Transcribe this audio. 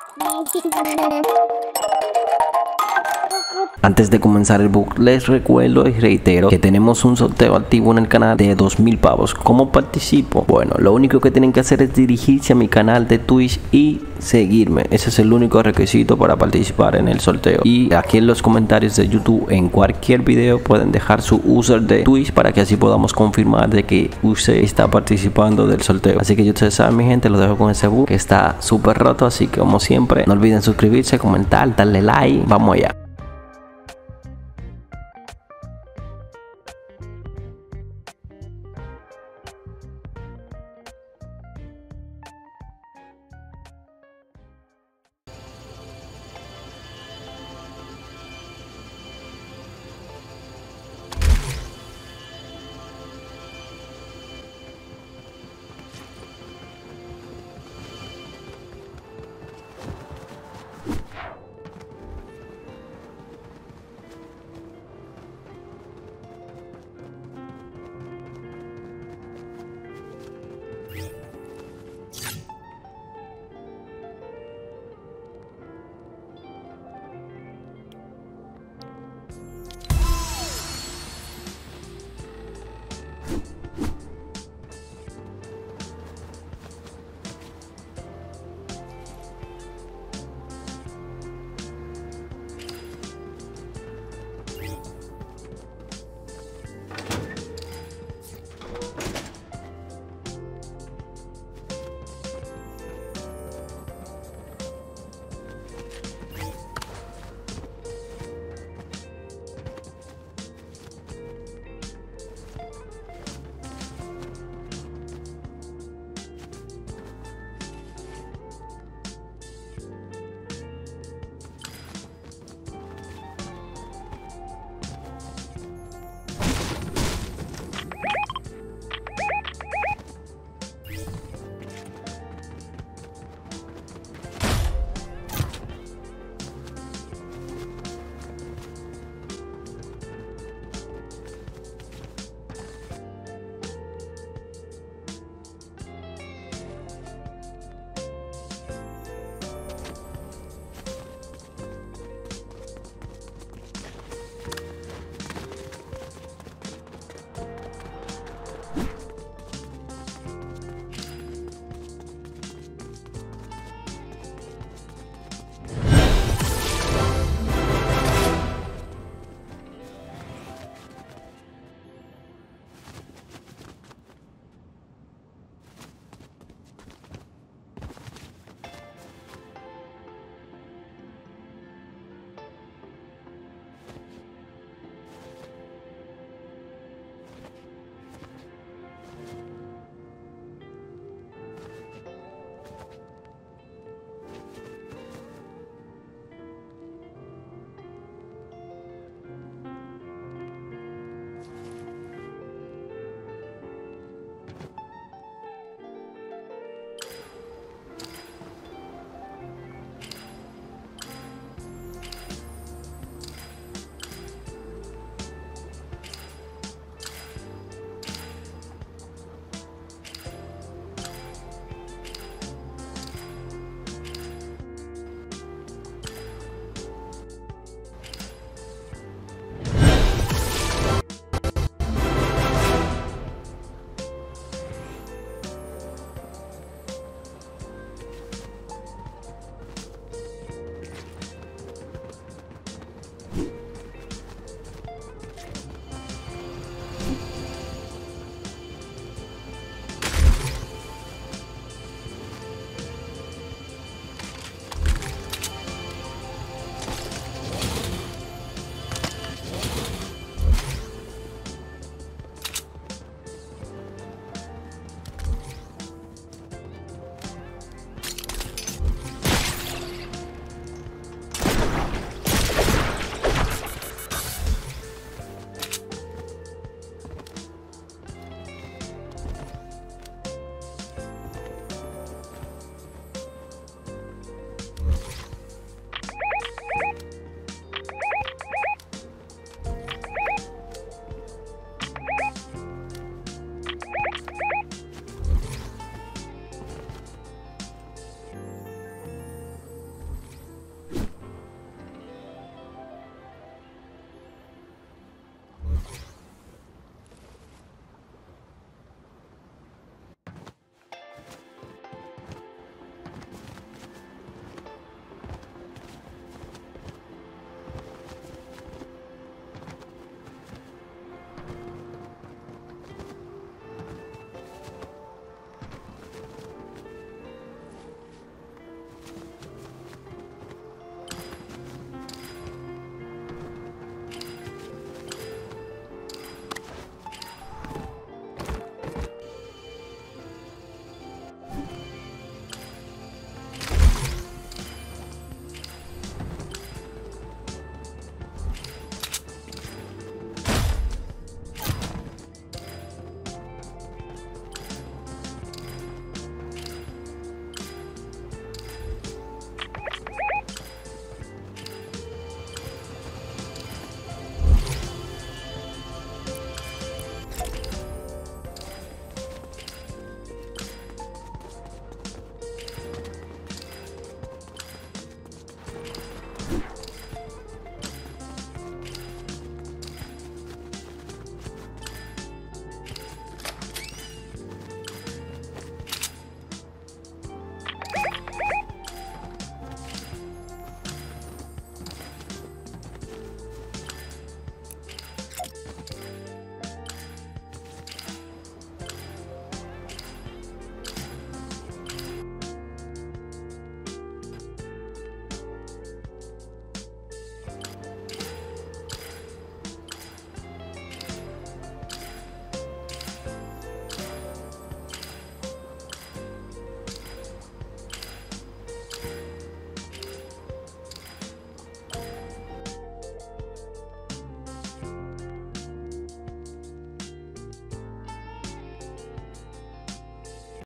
Antes de comenzar el book, les recuerdo y reitero que tenemos un sorteo activo en el canal de 2000 pavos. ¿Cómo participo? Bueno, lo único que tienen que hacer es dirigirse a mi canal de Twitch y seguirme. Ese es el único requisito para participar en el sorteo. Y aquí en los comentarios de YouTube, en cualquier video, pueden dejar su user de Twitch para que así podamos confirmar de que usted está participando del sorteo. Así que ya ustedes saben, mi gente, lo dejo con ese book que está súper roto. Así que como siempre, no olviden suscribirse, comentar, darle like. Vamos allá.